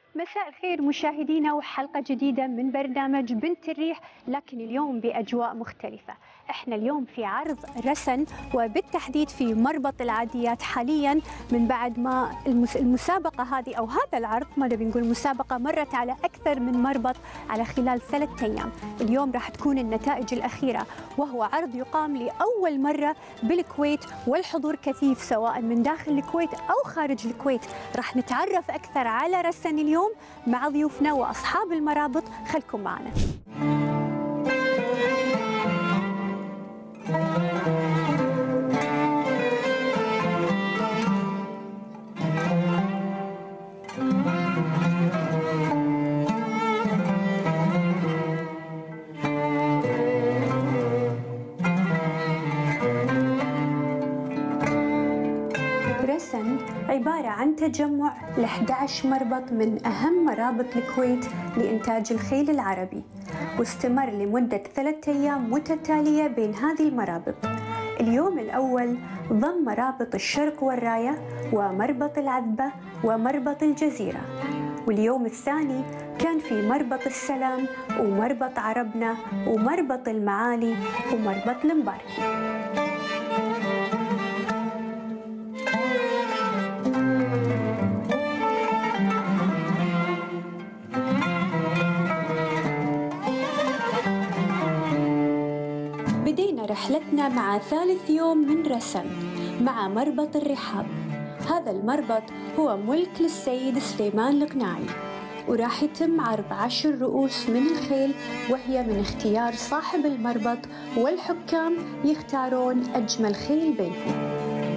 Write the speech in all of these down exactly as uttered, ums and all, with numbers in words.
مساء الخير مشاهدينا وحلقة جديدة من برنامج بنت الريح، لكن اليوم بأجواء مختلفة. احنا اليوم في عرض رسن وبالتحديد في مربط العاديات حاليا، من بعد ما المسابقة هذه أو هذا العرض، ما نبي نقول مسابقة، مرت على أكثر من مربط على خلال ثلاثة أيام. اليوم راح تكون النتائج الأخيرة، وهو عرض يقام لأول مرة بالكويت والحضور كثيف سواء من داخل الكويت أو خارج الكويت. راح نتعرف أكثر على رسن اليوم مع ضيوفنا وأصحاب المرابط، خلكم معنا. رسن عبارة عن تجمع ل أحد عشر مربط من أهم مرابط الكويت لإنتاج الخيل العربي، واستمر لمدة ثلاثة أيام متتالية بين هذه المرابط. اليوم الأول ضم مرابط الشرق والراية ومربط العذبة ومربط الجزيرة، واليوم الثاني كان في مربط السلام ومربط عربنا ومربط المعالي ومربط المباركي. بدينا رحلتنا مع ثالث يوم من رسن مع مربط الرحاب. هذا المربط هو ملك للسيد سليمان القناعي، وراح يتم عرض عشر رؤوس من الخيل، وهي من اختيار صاحب المربط، والحكام يختارون أجمل خيل بينهم.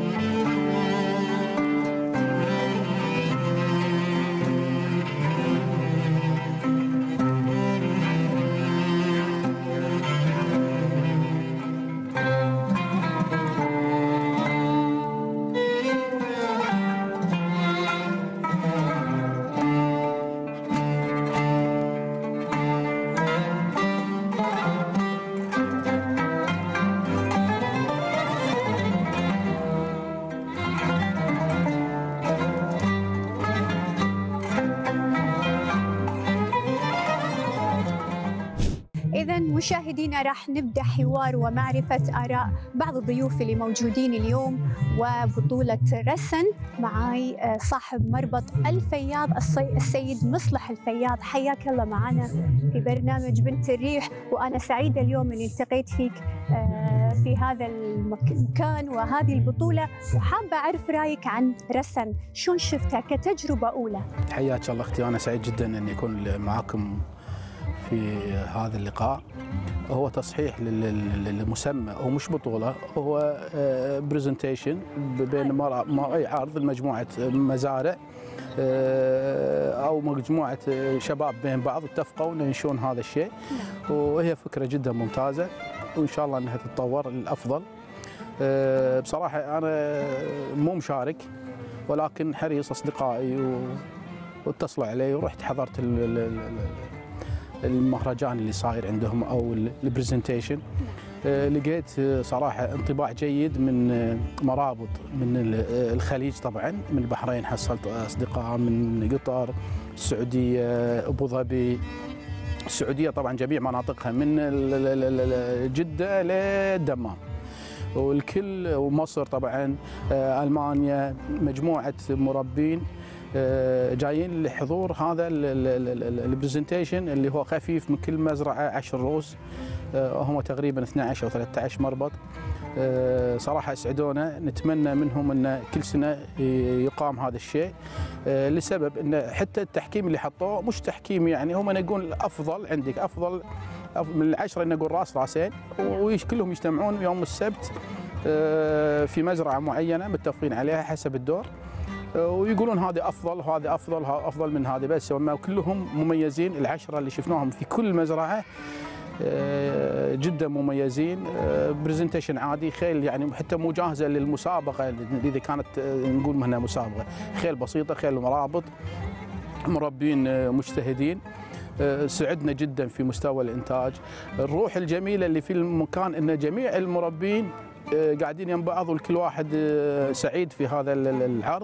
إذا مشاهدينا راح نبدأ حوار ومعرفة آراء بعض الضيوف اللي موجودين اليوم وبطولة رسن. معاي صاحب مربط الفياض السيد مصلح الفياض، حياك الله معنا في برنامج بنت الريح، وأنا سعيدة اليوم أني التقيت فيك في هذا المكان وهذه البطولة، وحابة أعرف رأيك عن رسن، شلون شفتها كتجربة أولى؟ حياك الله أختي، أنا سعيد جدا أن يكون معكم في هذا اللقاء. هو تصحيح للمسمى، هو مش بطولة، هو برزنتيشن بين اي عرض لمجموعة مزارع أو مجموعة شباب بين بعض اتفقوا أن ينشون هذا الشيء، وهي فكرة جدا ممتازة، وإن شاء الله أنها تتطور للأفضل. بصراحة أنا مو مشارك، ولكن حريص أصدقائي واتصلوا علي ورحت حضرت المهرجان اللي صاير عندهم او البرزنتيشن. لقيت صراحه انطباع جيد من مرابط من الخليج، طبعا من البحرين حصلت اصدقاء، من قطر، السعوديه، ابو ظبي، السعوديه طبعا جميع مناطقها من جده للدمام، والكل، ومصر طبعا، المانيا، مجموعه مربين جايين لحضور هذا البرزنتيشن اللي هو خفيف، من كل مزرعه عشر رؤوس، هم تقريبا اثني عشر او ثلاثة عشر مربط. صراحه اسعدونا، نتمنى منهم ان كل سنه يقام هذا الشيء، لسبب ان حتى التحكيم اللي حطوه مش تحكيم، يعني هم نقول افضل، عندك افضل من العشره نقول راس راسين، وكلهم يجتمعون يوم السبت في مزرعه معينه متفقين عليها حسب الدور، ويقولون هذه افضل وهذه افضل وهذا افضل من هذه، بس هم كلهم مميزين. العشره اللي شفناهم في كل مزرعه جدا مميزين. برزنتيشن عادي، خيل يعني حتى مو جاهزه للمسابقه، اذا كانت نقول منها مسابقه، خيل بسيطه، خيل مرابط، مربين مجتهدين. سعدنا جدا في مستوى الانتاج، الروح الجميله اللي في المكان ان جميع المربين قاعدين يم بعض، والكل واحد سعيد في هذا العرض.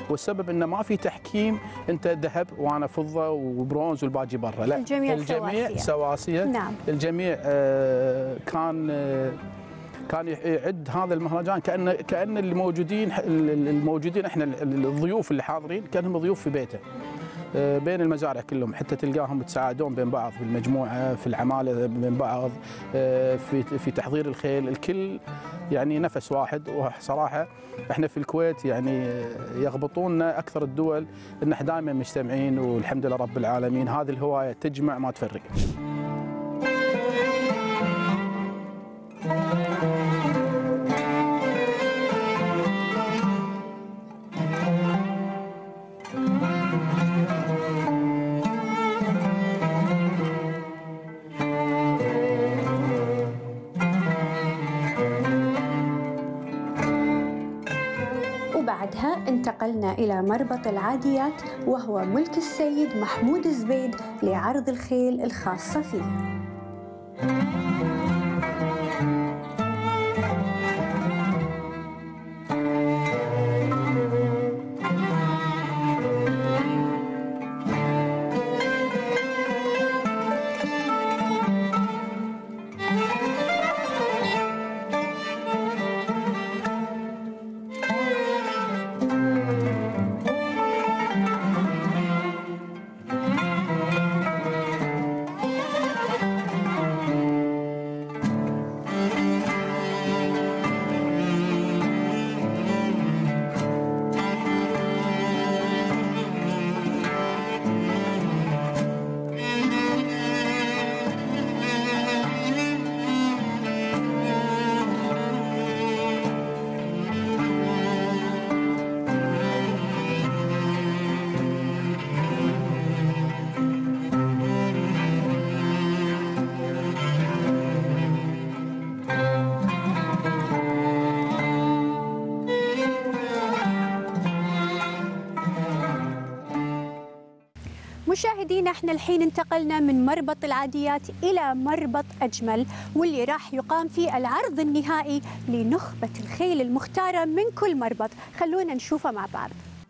والسبب انه ما في تحكيم انت ذهب وانا فضه وبرونز والباقي برا، لا الجميع, الجميع سواسية, سواسية. نعم. الجميع آه كان آه كان يعد هذا المهرجان كأن كأن اللي موجودين الموجودين احنا الضيوف اللي حاضرين كانهم ضيوف في بيته بين المزارع كلهم، حتى تلقاهم يتساعدون بين بعض في المجموعه، في العماله بين بعض، في في تحضير الخيل، الكل يعني نفس واحد. وصراحه احنا في الكويت يعني يغبطوننا اكثر الدول ان احنا دائما مجتمعين، والحمد لله رب العالمين. هذه الهوايه تجمع ما تفرق. وبعدها انتقلنا إلى مربط العاديات، وهو ملك السيد محمود الزبيد لعرض الخيل الخاصة فيه. مشاهدينا، احنا الحين انتقلنا من مربط العاديات إلى مربط أجمل، واللي راح يقام فيه العرض النهائي لنخبة الخيل المختارة من كل مربط. خلونا نشوفه مع بعض.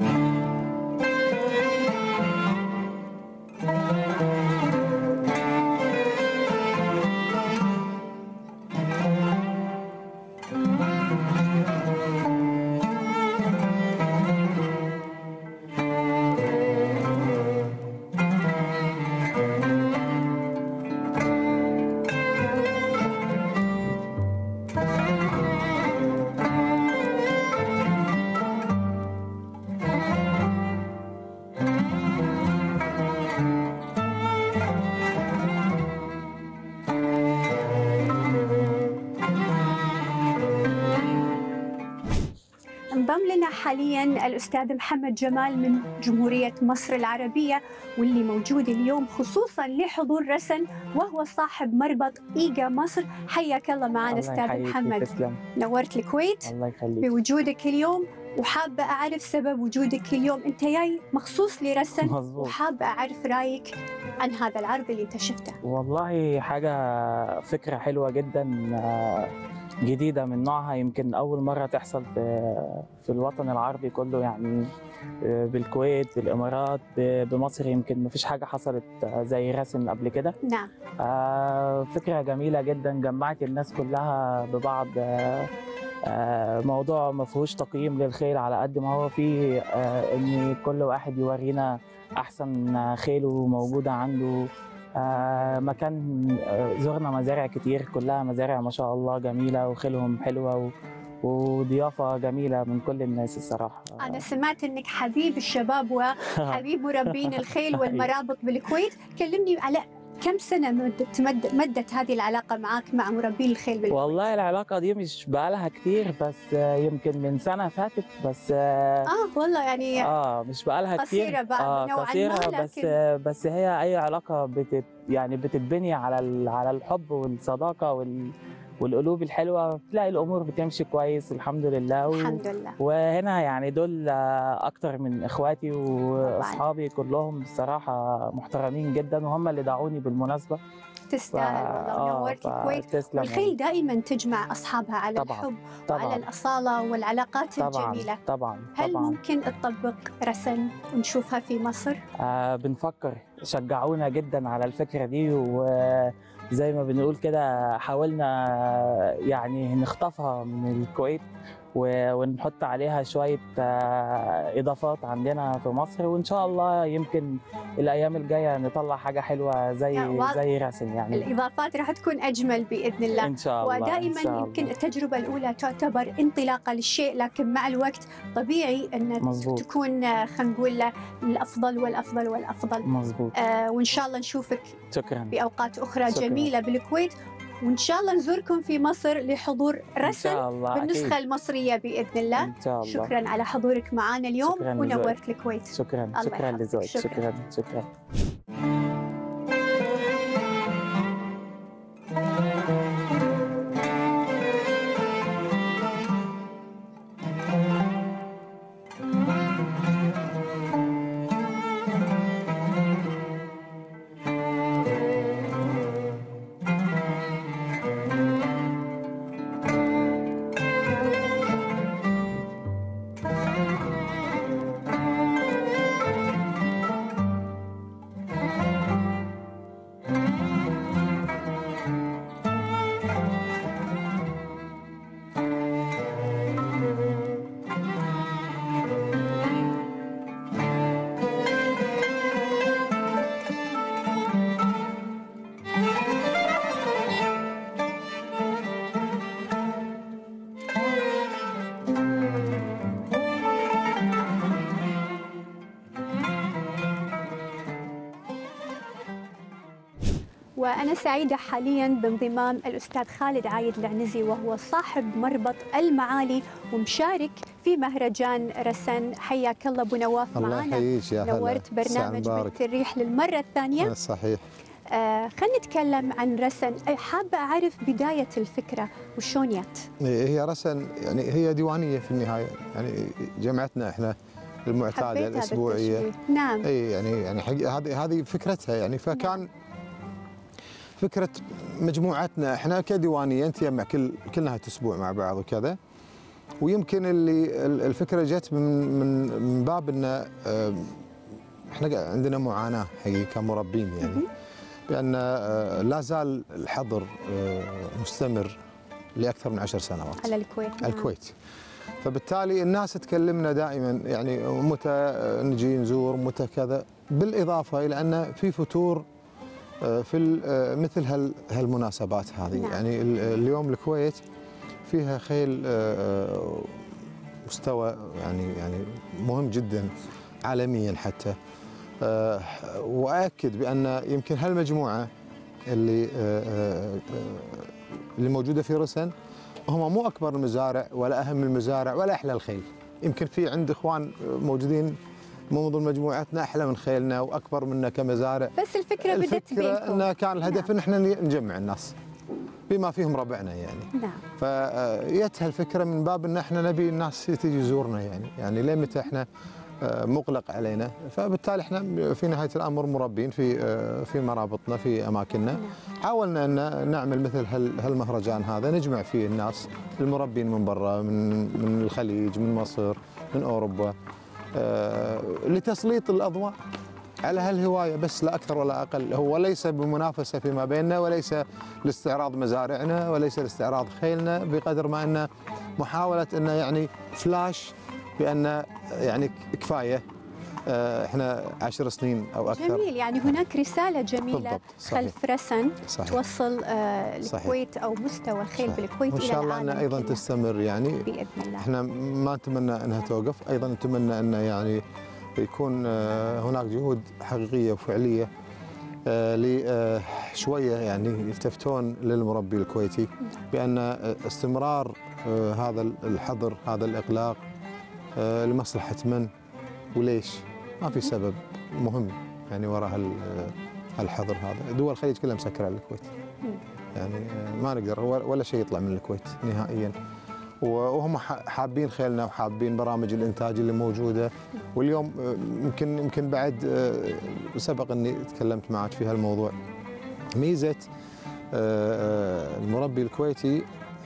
انضم لنا حاليا الأستاذ محمد جمال من جمهورية مصر العربية، واللي موجود اليوم خصوصا لحضور رسن، وهو صاحب مربط إيجا مصر. حياك الله معنا أستاذ محمد. تسلم. نورت الكويت الله يخليك بوجودك اليوم، وحابة أعرف سبب وجودك اليوم. أنت جاي مخصوص لرسن، مظبوط. وحابة أعرف رأيك عن هذا العرض اللي أنت شفته. والله حاجة فكرة حلوة جدا جديدة من نوعها، يمكن أول مرة تحصل في في الوطن العربي كله، يعني بالكويت، بالإمارات، بمصر، يمكن مفيش حاجة حصلت زي رسم قبل كده. نعم. فكرة جميلة جدا، جمعت الناس كلها ببعض. موضوع ما فيهوش تقييم للخيل على قد ما هو فيه ان كل واحد يورينا احسن خيله موجوده عنده. مكان زرنا مزارع كتير، كلها مزارع ما شاء الله جميله وخيلهم حلوه وضيافه جميله من كل الناس الصراحه. انا سمعت انك حبيب الشباب وحبيب مربين الخيل والمرابط بالكويت. كلمني على كم سنة مدت, مدت هذه العلاقة معك مع مربين الخيل بالكويت؟ والله العلاقة دي مش بقالها كتير، بس يمكن من سنة فاتت بس. اه والله يعني اه مش بقالها كتير، قصيرة بعد آه نوعا قصيرة ما، بس لكن... بس هي أي علاقة بتت يعني بتتبني على على الحب والصداقة وال والقلوب الحلوه، بتلاقي الامور بتمشي كويس الحمد لله. و... الحمد لله. وهنا يعني دول اكتر من اخواتي واصحابي كلهم الصراحه محترمين جدا، وهم اللي دعوني بالمناسبه. تستاهل والله، ونورت الكويت. والخيل دائما تجمع اصحابها على طبعًا الحب طبعًا وعلى الاصاله والعلاقات طبعًا الجميله. طبعا هل طبعا ممكن تطبق رسن ونشوفها في مصر؟ آه بنفكر، شجعونا جدا على الفكره دي، وزي ما بنقول كده حاولنا يعني نخطفها من الكويت ونحط عليها شويه اضافات عندنا في مصر، وان شاء الله يمكن الايام الجايه نطلع حاجه حلوه زي زي رسم. يعني الاضافات راح تكون اجمل باذن الله ان شاء الله. ودائما إن شاء الله. يمكن التجربه الاولى تعتبر انطلاقه للشيء، لكن مع الوقت طبيعي ان مزبوط. تكون خلينا نقول الافضل والافضل والافضل. مظبوط. آه وان شاء الله نشوفك شكرا باوقات اخرى شكرا. جميله بالكويت، وإن شاء الله نزوركم في مصر لحضور رسن بالنسخة أكيد. المصرية بإذن الله. إن شاء الله. شكرا على حضورك معنا اليوم ونورت الكويت. شكرا شكرا لزوجك. شكرا شكرا, شكرا. وأنا سعيدة حالياً بانضمام الأستاذ خالد عايد العنزي، وهو صاحب مربط المعالي ومشارك في مهرجان رسن. حياك الله أبو نواف معنا. الله يحييك يا هلا. نورت برنامج بنت الريح للمرة الثانية. صحيح. آه خلينا نتكلم عن رسن. حابة أعرف بداية الفكرة وشون جت. هي رسن يعني هي ديوانية في النهاية، يعني جمعتنا احنا المعتادة الأسبوعية. نعم. اي يعني يعني هذه هذه فكرتها يعني، فكان نعم. فكرة مجموعتنا احنا كديوانية نتجمع كل كل نهاية أسبوع مع بعض وكذا، ويمكن اللي الفكرة جت من من من باب ان احنا عندنا معاناة حقيقة كمربين، يعني بأن لا زال الحظر مستمر لأكثر من عشر سنوات على الكويت. نعم. الكويت. فبالتالي الناس تكلمنا دائما يعني متى نجي نزور متى كذا، بالإضافة إلى أن في فتور في مثل هالمناسبات هذه. نعم. يعني اليوم الكويت فيها خيل مستوى يعني يعني مهم جدا عالميا حتى، واكد بان يمكن هالمجموعه اللي اللي موجوده في رسن هم مو اكبر المزارع ولا اهم المزارع ولا احلى الخيل. يمكن في عند اخوان موجودين من ضمن مجموعتنا احلى من خيلنا واكبر منا كمزارع، بس الفكره بدت بينكم. الفكره انه كان الهدف ان احنا نجمع الناس بما فيهم ربعنا يعني. نعم. فجت هالفكره من باب ان احنا نبي الناس تيجي تزورنا يعني، يعني ليه متى احنا مغلق علينا، فبالتالي احنا في نهايه الامر مربين في في مرابطنا في اماكننا. حاولنا ان نعمل مثل هالمهرجان هذا نجمع فيه الناس المربين من برا، من من الخليج، من مصر، من اوروبا، لتسليط الاضواء على هالهوايه بس لا اكثر ولا اقل. هو ليس بمنافسه فيما بيننا، وليس لاستعراض مزارعنا، وليس لاستعراض خيلنا، بقدر ما انه محاوله انه يعني فلاش بان يعني كفايه احنا عشر سنين او اكثر. جميل، يعني هناك رساله جميله خلف رسن صحيح. توصل آه الكويت او مستوى الخيل صحيح. بالكويت الى العالم. وان شاء الله انها ايضا كله. تستمر يعني باذن الله. احنا ما نتمنى انها توقف، ايضا نتمنى انه يعني يكون هناك جهود حقيقيه وفعليه لشويه يعني يلتفتون للمربي الكويتي بان استمرار هذا الحظر، هذا الاغلاق لمصلحه من وليش؟ ما في سبب مهم يعني وراء هالحظر هذا. دول الخليج كلها مسكره على الكويت، يعني ما نقدر ولا شيء يطلع من الكويت نهائيا، وهم حابين خيلنا وحابين برامج الانتاج اللي موجوده. واليوم يمكن يمكن بعد سبق اني تكلمت معك في هالموضوع، ميزه المربي الكويتي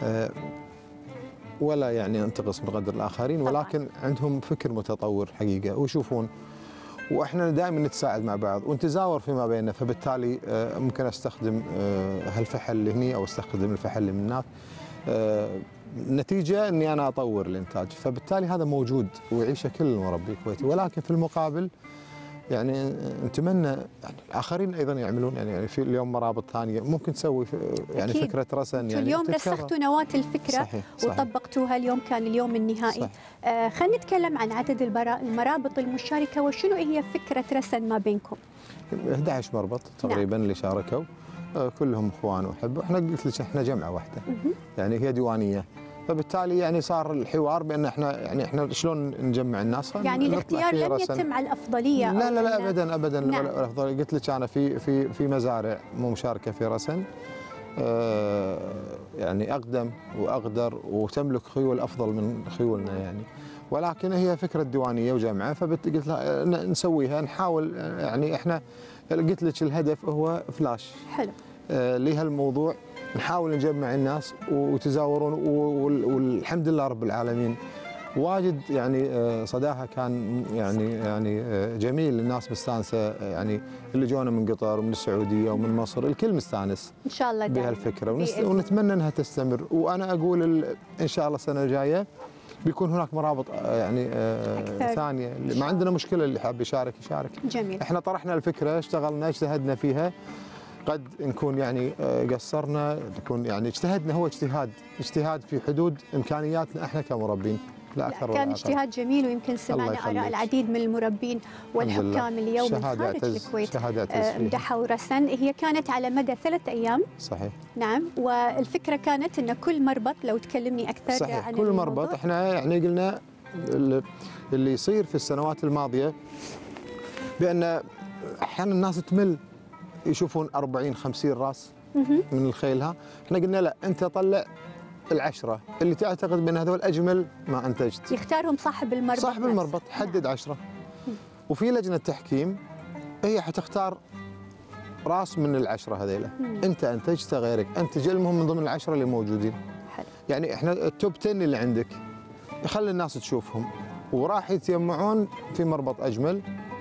ولا يعني ينتقص بقدر الآخرين، ولكن عندهم فكر متطور حقيقة ويشوفون، واحنا دائما نتساعد مع بعض ونتزاور فيما بيننا، فبالتالي ممكن استخدم هالفحل اللي هني او استخدم الفحل اللي من هناك، نتيجه اني انا اطور الانتاج، فبالتالي هذا موجود ويعيشه كل المربي الكويتي، ولكن في المقابل يعني نتمنى يعني الاخرين ايضا يعملون، يعني, يعني في اليوم مرابط ثانيه ممكن تسوي يعني أكيد. فكره رسن يعني اليوم رسختوا نواه الفكره صحيح. صحيح. وطبقتوها اليوم، كان اليوم النهائي. آه خلينا نتكلم عن عدد المرابط المشاركه وشنو هي فكره رسن ما بينكم. أحد عشر مربط تقريبا. نعم. اللي شاركوا آه كلهم اخوان واحبه، احنا قلت لك احنا جمعه واحده يعني هي ديوانيه، فبالتالي يعني صار الحوار بان احنا يعني احنا شلون نجمع الناس، يعني الاختيار لم يتم على الافضليه. لا لا لا ابدا ابدا. نعم. الافضليه قلت لك انا في في في مزارع مو مشاركه في رسن، آه يعني اقدم واقدر وتملك خيول افضل من خيولنا يعني، ولكن هي فكره ديوانيه وجامعه، فقلت لها نسويها نحاول يعني احنا قلت لك الهدف هو فلاش حلو آه لهالموضوع، نحاول نجمع الناس وتزاورون، والحمد لله رب العالمين واجد يعني صداها كان يعني يعني جميل، الناس مستانسه يعني اللي جونا من قطر ومن السعوديه ومن مصر الكل مستانس ان شاء الله بهالفكره، ونتمنى انها تستمر، وانا اقول ان شاء الله السنه الجايه بيكون هناك مرابط يعني أكثر. ثانيه، ما عندنا مشكله، اللي حاب يشارك يشارك. جميل. احنا طرحنا الفكره، اشتغلنا اجتهدنا فيها، قد نكون يعني قصرنا، نكون يعني اجتهدنا، هو اجتهاد اجتهاد في حدود امكانياتنا احنا كمربين، لا اكثر ولا كان اجتهاد جميل، ويمكن سمعنا اراء العديد من المربين والحكام اليوم من خارج الكويت مدحوا رسن. هي كانت على مدى ثلاث ايام. صحيح. نعم، والفكره كانت ان كل مربط، لو تكلمني اكثر صحيح. عن كل مربط احنا يعني قلنا اللي يصير في السنوات الماضيه بان احيانا الناس تمل يشوفون أربعين خمسين راس من الخيلها، احنا قلنا لا، انت طلع العشرة اللي تعتقد بان هذول اجمل ما انتجت، يختارهم صاحب المربط. صاحب المربط حدد عشرة، وفي لجنه تحكيم هي حتختار راس من العشرة هذيلا، انت انتجت غيرك انتج، المهم من ضمن العشرة اللي موجودين. حلو. يعني احنا التوب عشرة اللي عندك خلي الناس تشوفهم، وراح يتجمعون في مربط اجمل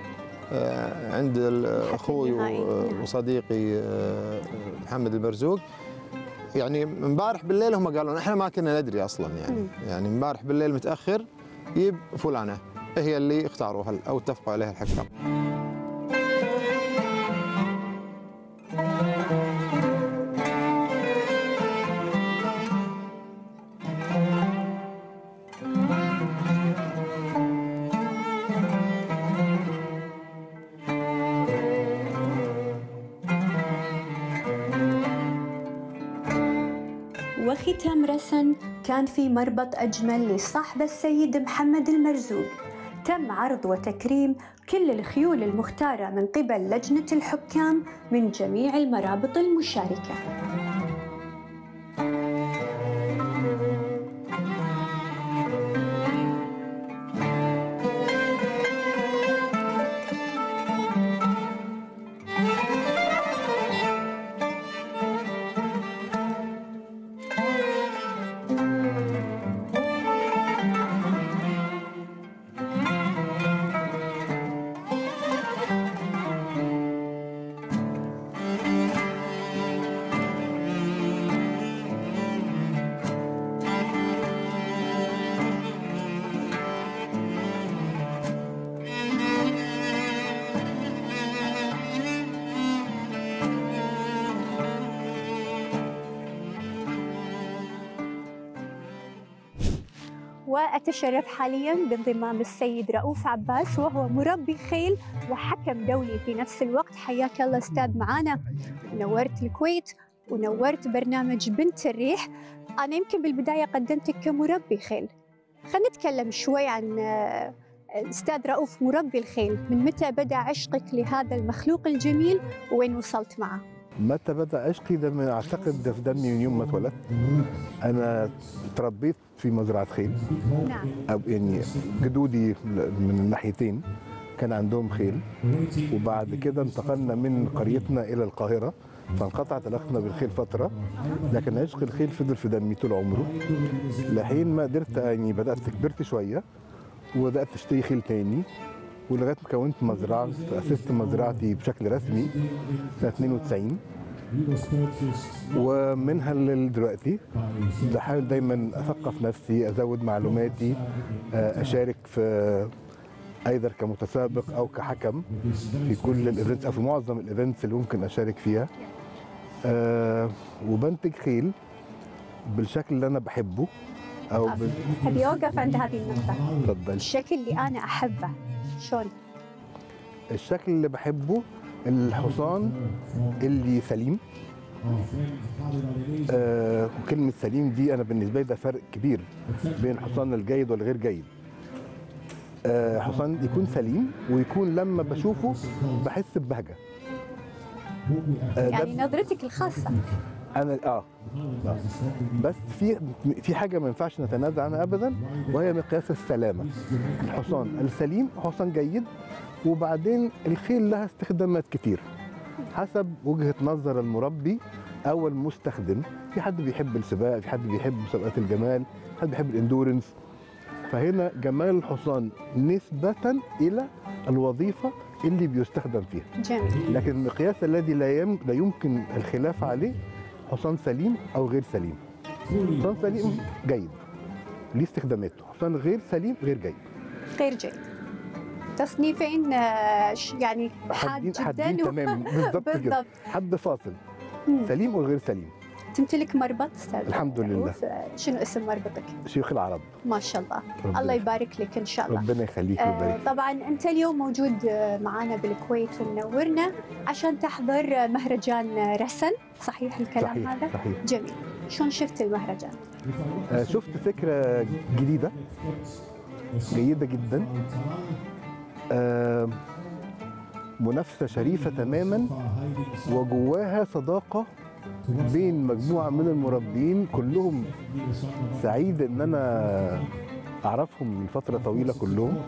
عند اخوي وصديقي محمد البرزوق. يعني امبارح بالليل هم قالوا احنا ما كنا ندري اصلا، يعني يعني امبارح بالليل متاخر يب فلانه هي اللي اختاروها او اتفقوا عليها الحكام. وختام رسن كان في مربط أجمل لصاحب السيد محمد المرزوق. تم عرض وتكريم كل الخيول المختارة من قبل لجنة الحكام من جميع المرابط المشاركة. وأتشرف حالياً بانضمام السيد رؤوف عباس، وهو مربي خيل وحكم دولي في نفس الوقت. حياك الله أستاذ معانا، نورت الكويت ونورت برنامج بنت الريح. أنا يمكن بالبداية قدمتك كمربي خيل، خلينا نتكلم شوي عن أستاذ رؤوف مربي الخيل. من متى بدأ عشقك لهذا المخلوق الجميل وين وصلت معه؟ متى بدأ عشقي؟ ده من اعتقد ده في دمي من يوم ما اتولدت. انا تربيت في مزرعه خيل. نعم. يعني جدودي من الناحيتين كان عندهم خيل، وبعد كده انتقلنا من قريتنا الى القاهره فانقطعت علاقتنا بالخيل فتره، لكن عشق الخيل فضل في دمي طول عمره لحين ما قدرت، يعني بدات كبرت شويه وبدات اشتري خيل تاني، ولغايه ما كونت مزرعه، اسست مزرعتي بشكل رسمي سنه اثنين وتسعين، ومنها لدلوقتي بحاول دايما اثقف نفسي، ازود معلوماتي، اشارك في ايضا كمتسابق او كحكم في كل الايفنتس او في معظم الايفنتس اللي ممكن اشارك فيها. أه وبنتج خيل بالشكل اللي انا بحبه او بال... ابي اوقف عند هذه النقطه. اتفضل. الشكل اللي انا احبه شلون؟ الشكل اللي بحبه الحصان اللي سليم. آه وكلمه سليم دي انا بالنسبه لي ده فرق كبير بين الحصان الجيد والغير جيد. آه حصان يكون سليم ويكون لما بشوفه بحس ببهجه. آه يعني نظرتك الخاصه. انا اه, آه. بس في في حاجه ما ينفعش نتنازع عنها ابدا، وهي مقياس السلامه. الحصان السليم حصان جيد، وبعدين الخيل لها استخدامات كتير حسب وجهه نظر المربي او المستخدم. في حد بيحب السباق، في حد بيحب مسابقات الجمال، في حد بيحب الاندورنس. فهنا جمال الحصان نسبه الى الوظيفه اللي بيستخدم فيها. جميل. لكن المقياس الذي لا يم... لا يمكن الخلاف عليه حصان سليم او غير سليم. حصان سليم جيد ليه استخداماته، حصان غير سليم غير جيد. غير جيد. تصنيفين يعني حاد جدا. حادين تماما بالضبط كده. حد فاصل. مم. سليم وغير سليم. تمتلك مربط استاذ؟ الحمد لله. شنو اسم مربطك؟ شيوخ العرب. ما شاء الله. الله يبارك لك ان شاء الله. ربنا يخليك ويبارك. آه طبعا انت اليوم موجود معنا بالكويت ومنورنا عشان تحضر مهرجان رسن، صحيح الكلام صحيح هذا؟ صحيح. جميل. شلون شفت المهرجان؟ آه شفت فكره جديده جيده جدا، آه منافسه شريفه تماما، وجواها صداقه بين مجموعه من المربيين كلهم. سعيد ان انا اعرفهم من فتره طويله كلهم،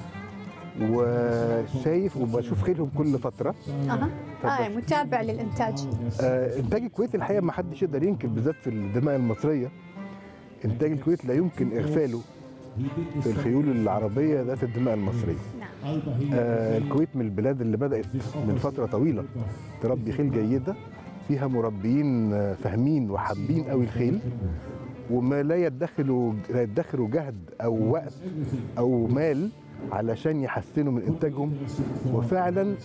وشايف وبشوف خيلهم كل فتره. اها اه متابع للانتاج. آه انتاج الكويت الحقيقه ما حدش يقدر ينكر، بالذات في الدماء المصريه. انتاج الكويت لا يمكن اغفاله في الخيول العربيه ذات الدماء المصريه. نعم. آه الكويت من البلاد اللي بدات من فتره طويله تربي خيل جيده، فيها مربيين فاهمين وحابين قوي الخيل، وما لا يدخروا لا يدخروا جهد او وقت او مال علشان يحسنوا من انتاجهم. وفعلا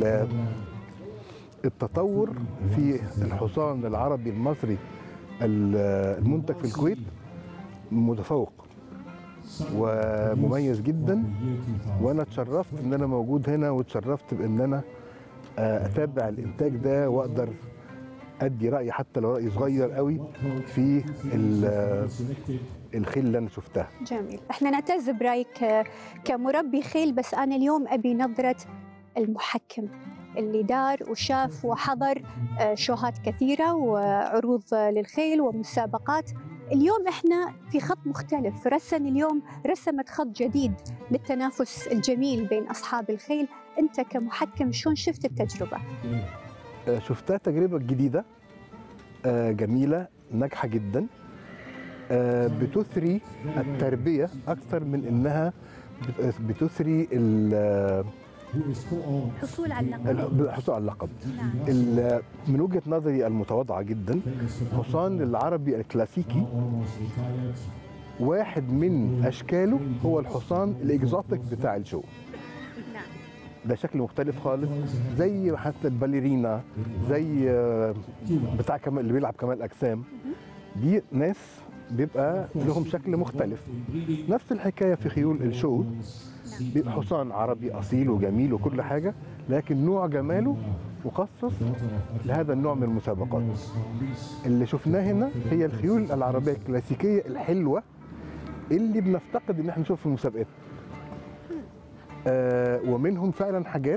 التطور في الحصان العربي المصري المنتج في الكويت متفوق ومميز جدا، وانا اتشرفت ان انا موجود هنا، واتشرفت بان انا اتابع الانتاج ده واقدر ادي رايي حتى لو راي صغير قوي في الخيل اللي انا شفتها. جميل. احنا نعتز برايك كمربي خيل، بس انا اليوم ابي نظره المحكم اللي دار وشاف وحضر شوهات كثيره وعروض للخيل ومسابقات. اليوم احنا في خط مختلف، رسن اليوم رسمت خط جديد للتنافس الجميل بين اصحاب الخيل. انت كمحكم شلون شفت التجربه؟ شفتها تجربه جديده جميله ناجحه جدا، بتثري التربيه اكثر من انها بتثري الحصول على اللقب. الحصول على اللقب. من وجهه نظري المتواضعه جدا، حصان العربي الكلاسيكي واحد من اشكاله هو الحصان الاكزوتيك بتاع الشو. ده شكل مختلف خالص، زي حتى الباليرينا، زي بتاع كمال اللي بيلعب كمال اجسام. دي ناس بيبقى لهم شكل مختلف. نفس الحكايه في خيول الشو، بيبقى حصان عربي اصيل وجميل وكل حاجه، لكن نوع جماله مخصص لهذا النوع من المسابقات. اللي شفناه هنا هي الخيول العربيه الكلاسيكيه الحلوه اللي بنفتقد ان احنا نشوفها في المسابقات. آه ومنهم فعلا حاجات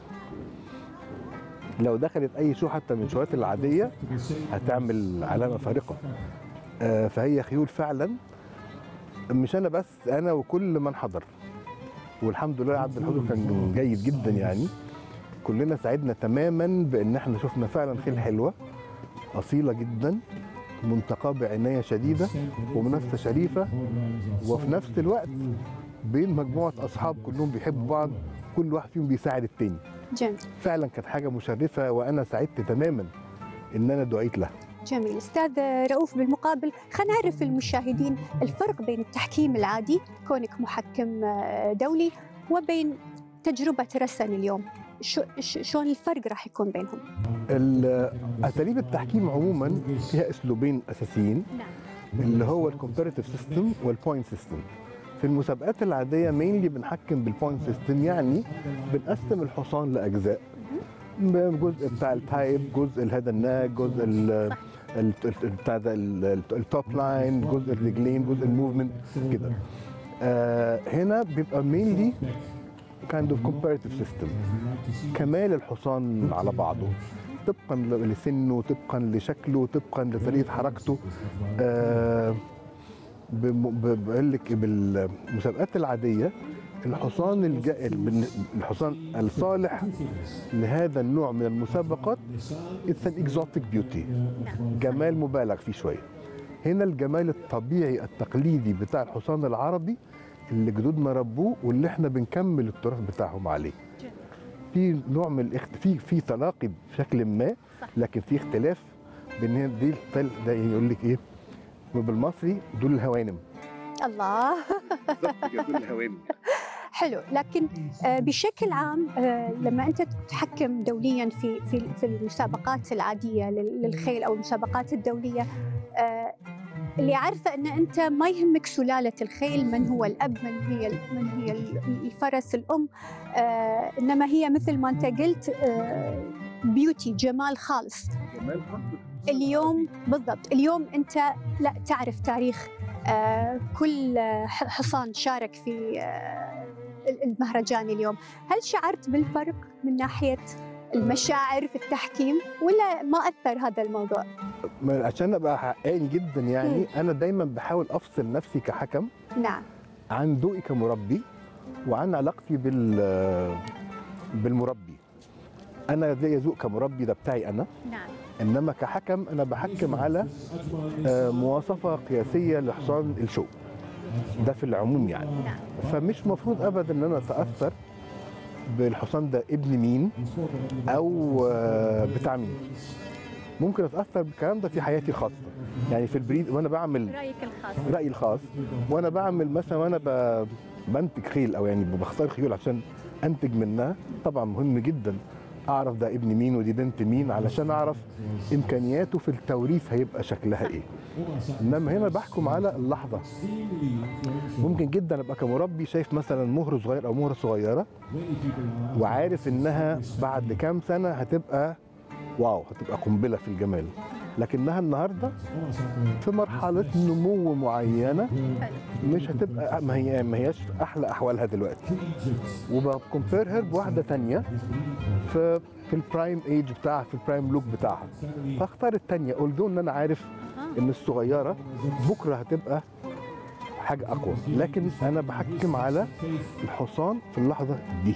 لو دخلت اي شو حتى من الشوات العاديه هتعمل علامه فارقه. آه فهي خيول فعلا، مش انا بس، انا وكل من حضر، والحمد لله عبد الحضور كان جيد جدا يعني. كلنا سعدنا تماما بان احنا شفنا فعلا خيل حلوه اصيله جدا، منتقاه بعنايه شديده ومنافسه شريفه، وفي نفس الوقت بين مجموعه اصحاب كلهم بيحبوا بعض، كل واحد فيهم بيساعد التاني. جميل. فعلا كانت حاجه مشرفه وانا سعدت تماما ان انا دعيت لها. جميل. استاذ رؤوف، بالمقابل خلينا نعرف المشاهدين الفرق بين التحكيم العادي كونك محكم دولي وبين تجربه رسن اليوم، شو شلون الفرق راح يكون بينهم؟ اساليب التحكيم عموما فيها اسلوبين اساسيين. نعم. اللي هو الكومبيريتيف سيستم والبوينت سيستم. في المسابقات العاديه مينلي بنحكم بالبوينت سيستم، يعني بنقسم الحصان لاجزاء، جزء بتاع التايب، جزء الهدناك، جزء ال بتاع ده التوب لاين، جزء الرجلين، جزء الموفمنت كده. آه هنا بيبقى مينلي كايند اوف كومبيريتيف سيستم، كمال الحصان على بعضه طبقا لسنه، طبقا لشكله، طبقا لطريقه حركته. آه بقول لك بالمسابقات العاديه الحصان الج... الحصان الصالح لهذا النوع من المسابقات اتس ان اكزوتيك بيوتي، جمال مبالغ فيه شويه. هنا الجمال الطبيعي التقليدي بتاع الحصان العربي اللي جدودنا ربوه واللي احنا بنكمل التراث بتاعهم عليه. في نوع من الاخت... في في تناقض بشكل ما، لكن في اختلاف بين دي التل... ده يقول لك ايه بالمصري، دول الهوانم. الله. بالظبط دول الهوانم. حلو. لكن بشكل عام لما انت تحكم دوليا في في في المسابقات العاديه للخيل او المسابقات الدوليه، اللي عارفه ان انت ما يهمك سلاله الخيل، من هو الاب، من هي من هي الفرس الام، انما هي مثل ما انت قلت بيوتي، جمال خالص. جمال خالص. اليوم بالضبط، اليوم انت لا تعرف تاريخ كل حصان شارك في المهرجان اليوم. هل شعرت بالفرق من ناحيه المشاعر في التحكيم ولا ما اثر هذا الموضوع؟ عشان ابقى حقاني جدا يعني م. انا دايما بحاول افصل نفسي كحكم نعم عن ذوقي كمربي وعن علاقتي بال بالمربي. انا ليا ذوق كمربي ده بتاعي انا، نعم، انما كحكم انا بحكم على مواصفه قياسيه لحصان الشو ده في العموم يعني. نعم. فمش مفروض ابدا ان انا اتاثر بالحصان ده ابن مين او بتاع مين. ممكن اتاثر بالكلام ده في حياتي الخاصه، يعني في البريد وانا بعمل رايك الخاص رايي الخاص وانا بعمل مثلا وانا بنتج خيل او يعني بختار خيول عشان انتج منها. طبعا مهم جدا اعرف ده ابن مين ودي بنت مين علشان اعرف امكانياته في التوريث هيبقى شكلها ايه. انما هنا بحكم على اللحظه. ممكن جدا ابقى كمربي شايف مثلا مهر صغير او مهره صغيره وعارف انها بعد كام سنه هتبقى واو، هتبقى قنبله في الجمال، لكنها النهارده في مرحله نمو معينه مش هتبقى ما هي ما هياش احلى احوالها دلوقتي، وبكمبيرها بواحده ثانيه في في البرايم ايج بتاعها، في البرايم لوك بتاعها، فاختار الثانيه اولدو ان انا عارف ان الصغيره بكره هتبقى حاجه اقوى، لكن انا بحكم على الحصان في اللحظه دي.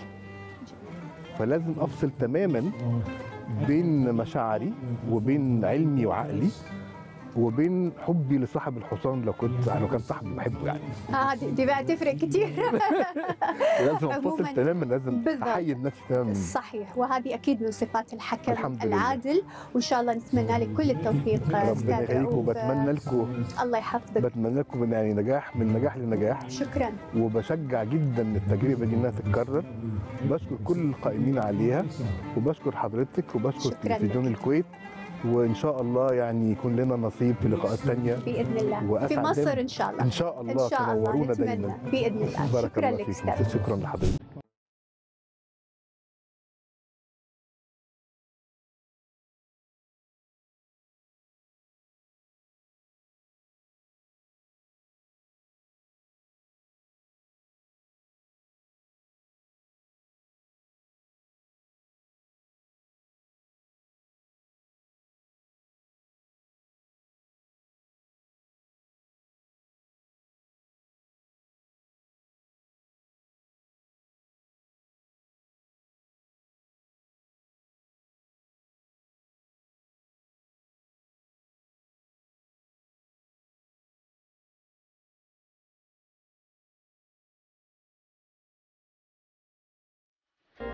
فلازم افصل تماما بين مشاعري وبين علمي وعقلي وبين حبي لصاحب الحصان لو كنت لو كان صاحبي بحبه يعني. اه دي, دي بقى تفرق كتير. لازم انفصل تماما، لازم احيد نفسي تماما. صحيح، وهذه اكيد من صفات الحكم الحمد العادل لله. وان شاء الله نتمنى لك كل التوفيق ربنا يخليكم، وبتمنى لكم الله يحفظك، بتمنى لكم يعني نجاح من نجاح لنجاح. شكرا. وبشجع جدا التجربه دي انها تتكرر. بشكر كل القائمين عليها وبشكر حضرتك وبشكر تلفزيون الكويت، وان شاء الله يعني يكون لنا نصيب في لقاءات ثانيه باذن الله في مصر ان شاء الله. ان شاء الله تنورونا دايما باذن الله. شكرا لك. شكرا لحضرتك.